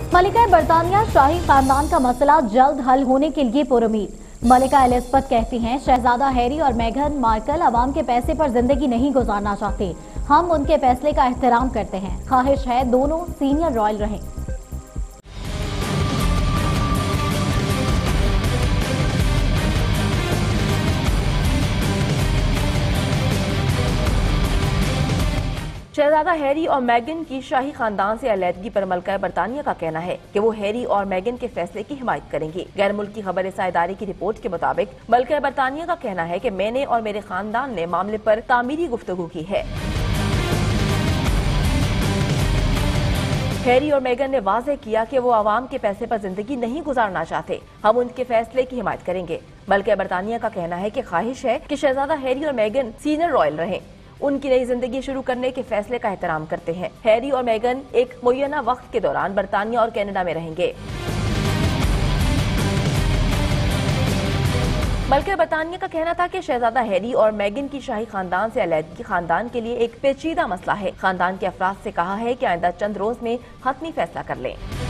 मलिका बरतानिया शाही खानदान का मसला जल्द हल होने के लिए पुरुमीद। मलिका एलिज़ाबेथ कहती हैं, शहजादा हैरी और मेघन मार्कल अवाम के पैसे पर जिंदगी नहीं गुजारना चाहते। हम उनके फैसले का एहतराम करते हैं। ख्वाहिश है दोनों सीनियर रॉयल रहें। शहजादा हैरी और मेगन की शाही खानदान से अलहदगी पर मलिका बरतानिया का कहना है कि वो हैरी और मेगन के फैसले की हिमायत करेंगी। गैर मुल्की खबर-ए-रसाई इदारे की रिपोर्ट के मुताबिक मलिका बरतानिया का कहना है कि मैंने और मेरे खानदान ने मामले पर तामीरी गुफ्तगू की है। हैरी और मेगन ने वाज़ेह किया कि वो आवाम के पैसे पर जिंदगी नहीं गुजारना चाहते। हम उनके फैसले की हिमायत करेंगे। मलिका बरतानिया का कहना है कि ख्वाहिश है कि शहजादा हैरी और मेगन सीनियर रॉयल रहें। उनकी नई जिंदगी शुरू करने के फैसले का एहतराम करते हैं। हैरी और मेगन एक मुय्यना वक्त के दौरान बरतानिया और कनाडा में रहेंगे। मलिका बरतानिया का कहना था कि शहजादा हैरी और मेगन की शाही खानदान से अलहदगी खानदान के लिए एक पेचीदा मसला है। खानदान के अफराद से कहा है कि आइंदा चंद रोज में हतमी फैसला कर लें।